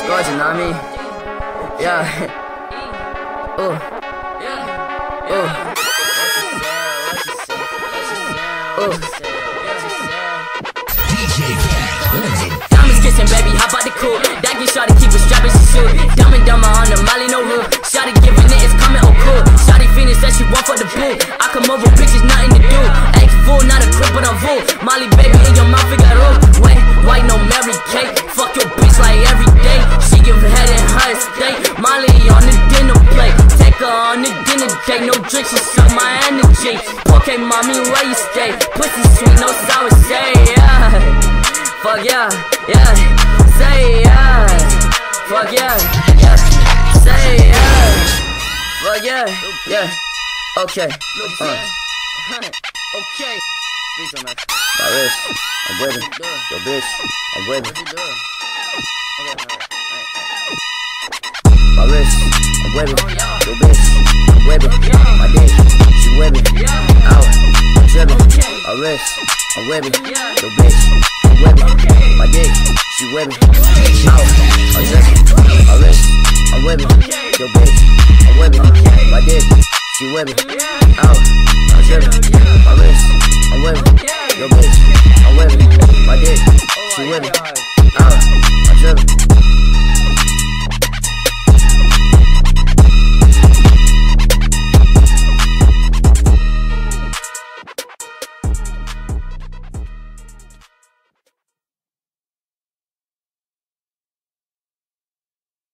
Scorching on me. Yeah. Ooh. Ooh. Ooh. Diamonds kissing, baby, hop out the coupe. That get shawty keep it strapped as she shoot. Dumb and dumber on the Molly, no roof. Shawty giving it, it's coming, oh cool. Shawty fiendin' said she want for the boo. I come over, bitches, nothing to do. Eggs full, not a crib, but a fool. Molly, baby, in your mouth, we got room. Wait, white, no Mary Kate. Fuck your bitch like every day. She give head in her estate. Molly on the dinner plate. Take her on the dinner date. No drinks, she suck my energy. Okay, mommy, where you stay? Pussy sweet, no sour say, yeah. Fuck yeah, yeah. Say yeah. Fuck yeah, yeah. Say yeah. Fuck yeah, yeah. Okay. Okay. My wrist, I'm waving. Yo, bitch, I'm waving. My wrist, I'm waving. Yo, bitch, I'm waving. My dick, she waving. Out, I'm dribbling. My wrist, I'm waving. Yo, bitch, I'm waving. My dick, she waving. Out, I'm dribbling. My wrist, I'm waving. Yo, bitch, I'm waving. My dick, she waving. Out.